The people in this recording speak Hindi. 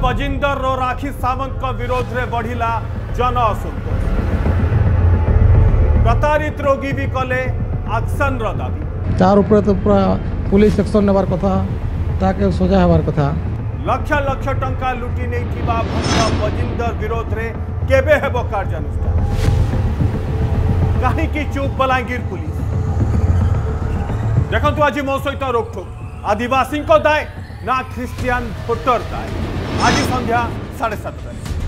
बजिंदर रो राखी सावंत विरोध में बढ़िला जन असंतोष। प्रतारित रोगी भी कले एक्शन रो दाबी। तार ऊपर तो पूरा पुलिस एक्शन नेबार कथा, ताके सजा हेबार कथा। लक्ष लक्ष टंका लुटी नहीं भक्त बजिंदर विरोध में केबे हेबो कार्यानुष्ठान? कहीं चुप बलांगीर पुलिस? देखो आज मो सहित रोकठोक आदिवासी दाय ना ख्रिस्टियान भोटर दाय। आज संध्या 7:30।